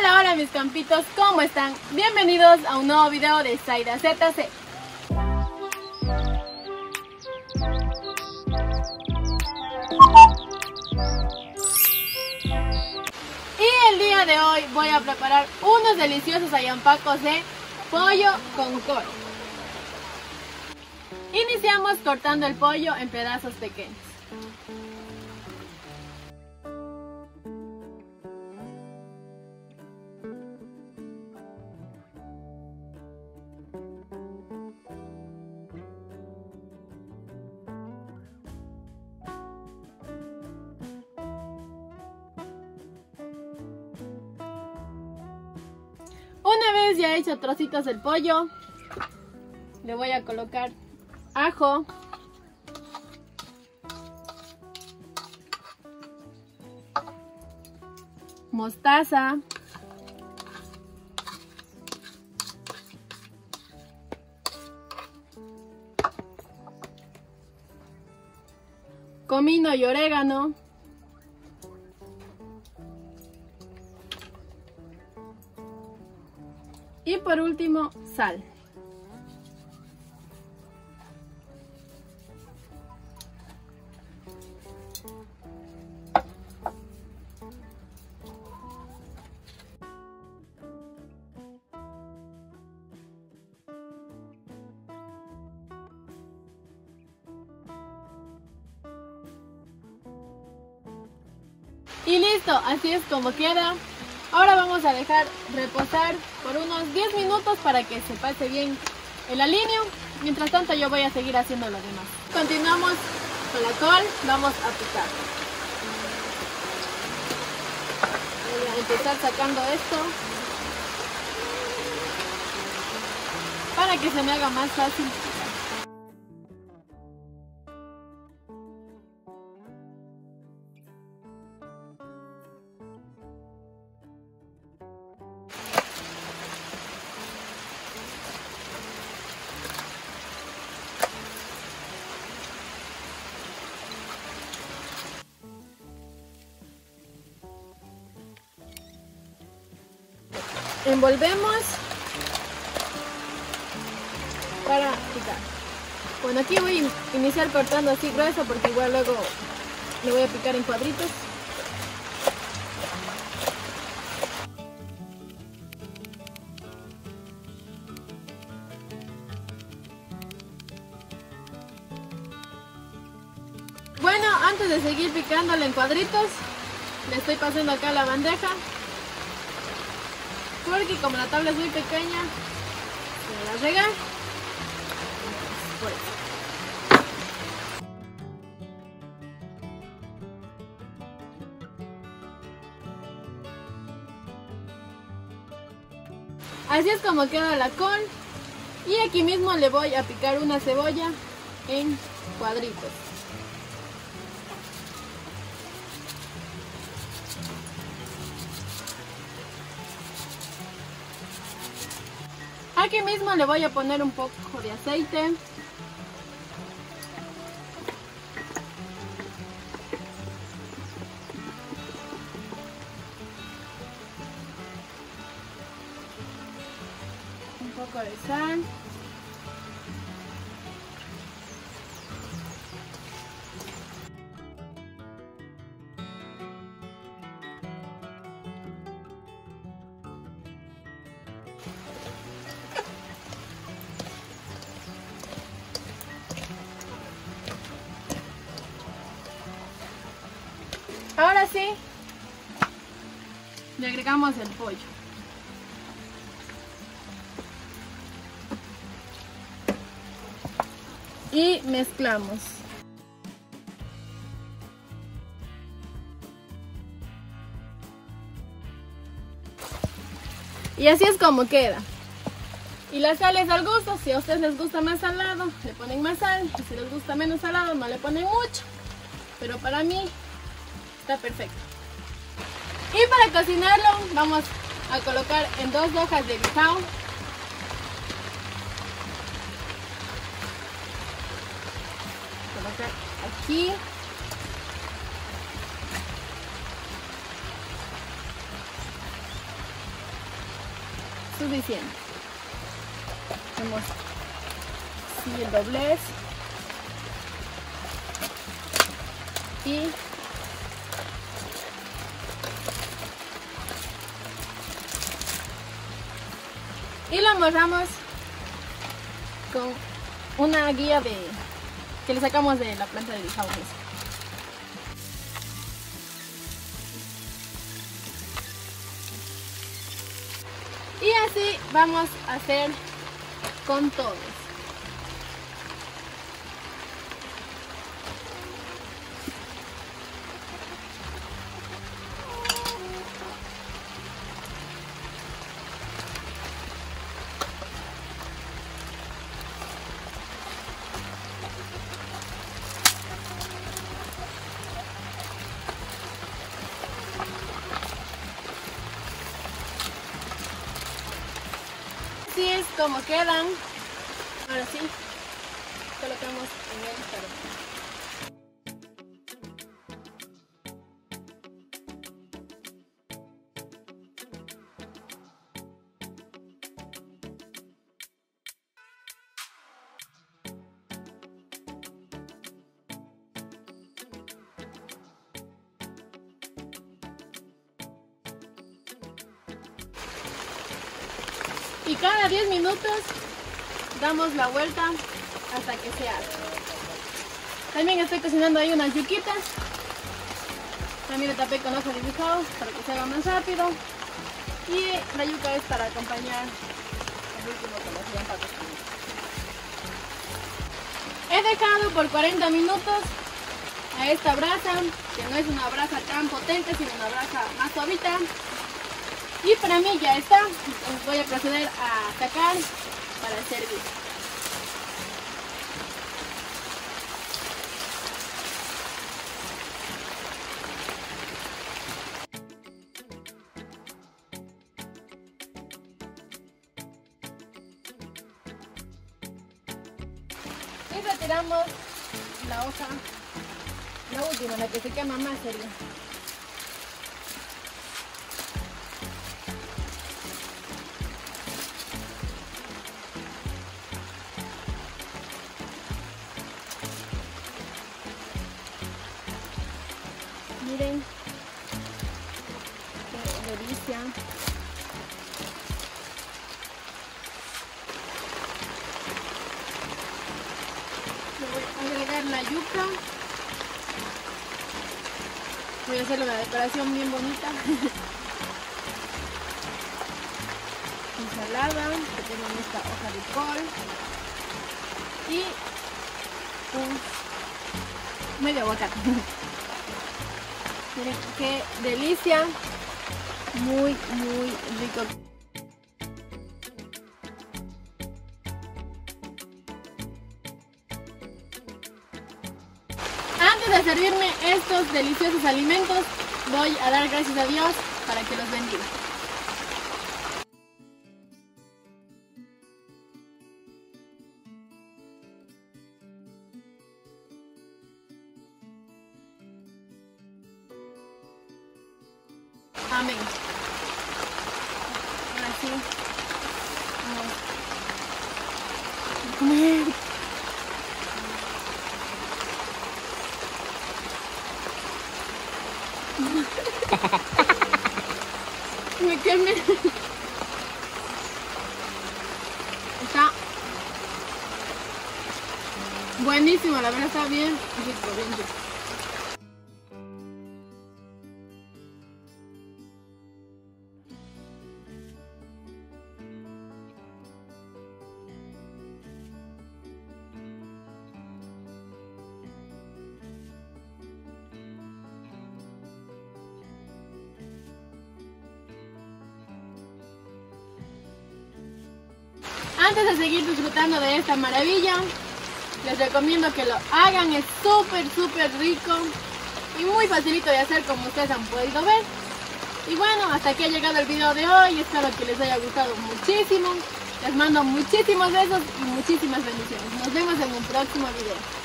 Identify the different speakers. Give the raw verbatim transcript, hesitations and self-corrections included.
Speaker 1: Hola, hola mis campitos, ¿cómo están? Bienvenidos a un nuevo video de Zaida Z C. Y el día de hoy voy a preparar unos deliciosos ayampacos de pollo con col. Iniciamos cortando el pollo en pedazos pequeños. Una vez ya hecho trocitos del pollo, le voy a colocar ajo, mostaza, comino y orégano, y por último sal. Y listo, así es como queda. Ahora vamos a dejar reposar por unos diez minutos para que se pase bien el aliño. Mientras tanto yo voy a seguir haciendo lo demás. Continuamos con la col, vamos a picar. Voy a empezar sacando esto para que se me haga más fácil picar. Envolvemos para picar. Bueno, aquí voy a iniciar cortando así grueso porque igual luego le voy a picar en cuadritos. Bueno, antes de seguir picándole en cuadritos, le estoy pasando acá la bandeja. Porque como la tabla es muy pequeña, se va a regar. Por eso. Así es como queda la col. Y aquí mismo le voy a picar una cebolla en cuadritos. Aquí mismo le voy a poner un poco de aceite. Un poco de sal. Ahora sí, le agregamos el pollo. Y mezclamos. Y así es como queda. Y la sal es al gusto, si a ustedes les gusta más salado, le ponen más sal. Y si les gusta menos salado, no le ponen mucho. Pero para mí está perfecto. Y para cocinarlo vamos a colocar en dos hojas de guisao. Colocar aquí. suficiente. Hacemos así el doblez y y lo amarramos con una guía de que le sacamos de la planta del jabón. Y así vamos a hacer con todos. Así es como quedan. Ahora sí, colocamos en el carbón. Y cada diez minutos damos la vuelta hasta que se haga. También estoy cocinando ahí unas yuquitas. También le tapé con hoja de bijao para que se haga más rápido. Y la yuca es para acompañar el último que nos llevan para cocinar. He dejado por cuarenta minutos a esta brasa, que no es una brasa tan potente, sino una brasa más suavita. Y para mí ya está, entonces voy a proceder a sacar para servir. Y retiramos la hoja, la última, la que se quema más sería. Miren, qué delicia. Le voy a agregar la yuca. Voy a hacer una decoración bien bonita. Ensalada, que tenemos esta hoja de col. Y un medio aguacate. Miren qué delicia, muy muy rico. Antes de servirme estos deliciosos alimentos, voy a dar gracias a Dios para que los bendiga. Amén. Ahora sí, vamos a comer. Me quemé. Está buenísimo, la verdad está bien rico, bien rico. Antes de seguir disfrutando de esta maravilla, les recomiendo que lo hagan, es súper súper rico y muy facilito de hacer, como ustedes han podido ver. Y bueno, hasta aquí ha llegado el video de hoy, espero que les haya gustado muchísimo, les mando muchísimos besos y muchísimas bendiciones. Nos vemos en un próximo video.